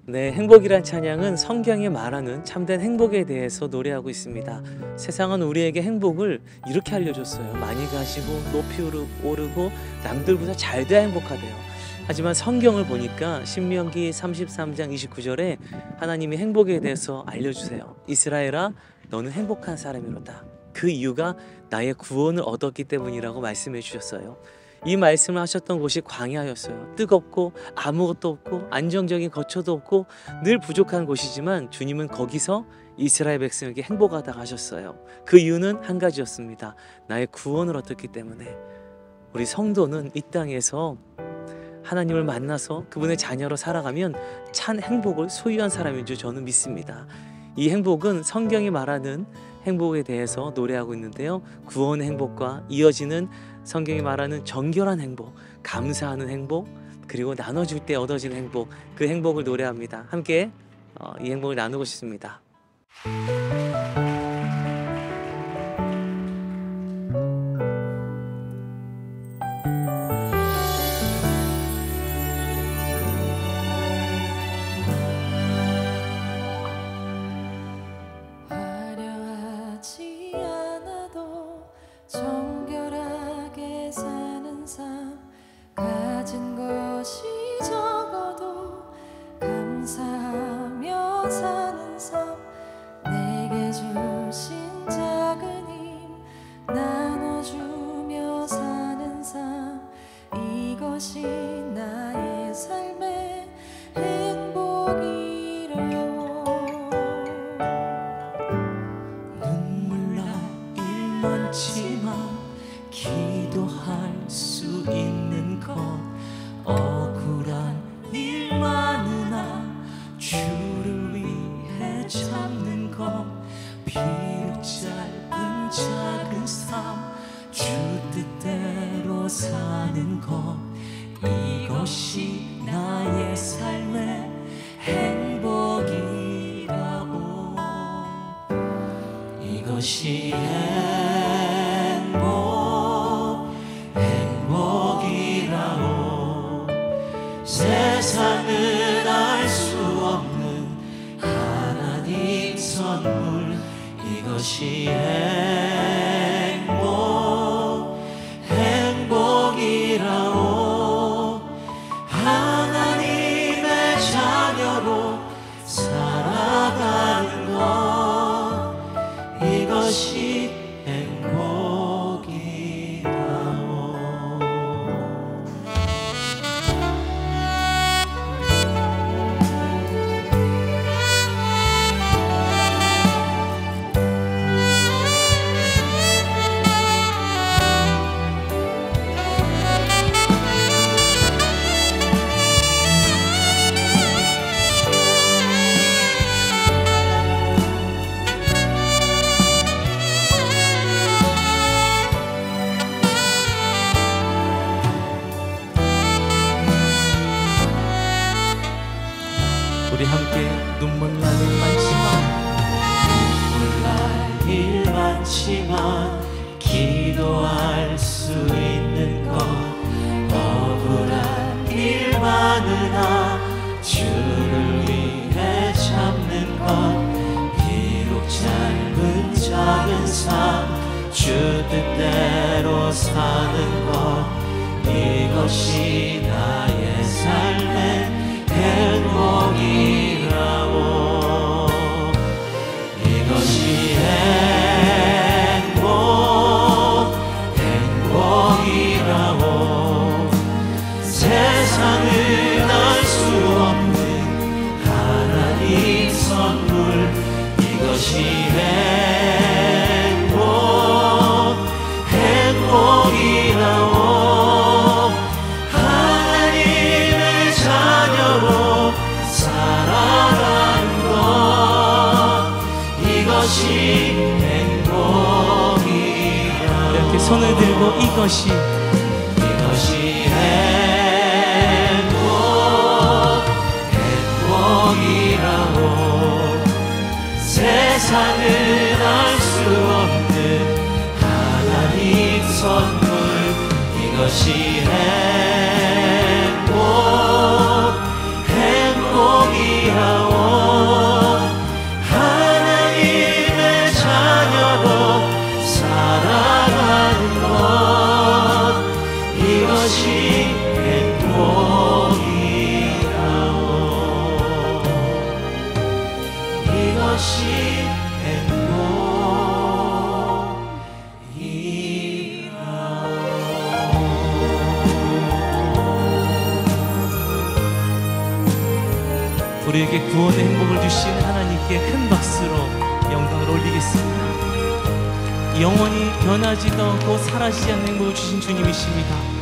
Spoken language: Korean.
네, 행복이란 찬양은 성경이 말하는 참된 행복에 대해서 노래하고 있습니다. 세상은 우리에게 행복을 이렇게 알려줬어요. 많이 가지고 높이 오르고 남들보다 잘 돼야 행복하대요. 하지만 성경을 보니까 신명기 33장 29절에 하나님이 행복에 대해서 알려주세요. 이스라엘아, 너는 행복한 사람이로다. 그 이유가 나의 구원을 얻었기 때문이라고 말씀해 주셨어요. 이 말씀을 하셨던 곳이 광야였어요. 뜨겁고 아무것도 없고 안정적인 거처도 없고 늘 부족한 곳이지만 주님은 거기서 이스라엘 백성에게 행복하다고 하셨어요. 그 이유는 한 가지였습니다. 나의 구원을 얻었기 때문에. 우리 성도는 이 땅에서 하나님을 만나서 그분의 자녀로 살아가면 참 행복을 소유한 사람인 줄 저는 믿습니다. 이 행복은 성경이 말하는 행복에 대해서 노래하고 있는데요. 구원의 행복과 이어지는 성경이 말하는 정결한 행복, 감사하는 행복, 그리고 나눠줄 때 얻어지는 행복, 그 행복을 노래합니다. 함께 이 행복을 나누고 싶습니다. 세상은 알 수 없는 하나님 선물, 이것이 행복이라오. 하나님의 자녀로 살아가는 것, 이것이 행복이라오. 우리 함께 눈물 날 일 많지만 기도할 수 있는 것, 억울한 일 많으나 주를 위해 참는 것, 비록 짧은 작은 삶 주 뜻대로 사는 것, 이것이 나의 삶의 행복이라오. 이것이 행복이라오. 세상은 알 수 없는 하나님 선물, 이것이 행복이라오. 하나님의 자녀로 살아가는 것, 이것이 행복이라오. 이렇게 손을 들고 이것이 행복이라오. 세상은 알 수 없는 하나님 선물, 이것이 행복이라오. 행복이라오 하나님의 자녀로 살아가는 것 이것이 행복이라오 이것이 우리에게 구원의 행복을 주신 하나님께 큰 박수로 영광을 올리겠습니다. 영원히 변하지도 않고 사라지지 않는 행복을 주신 주님이십니다.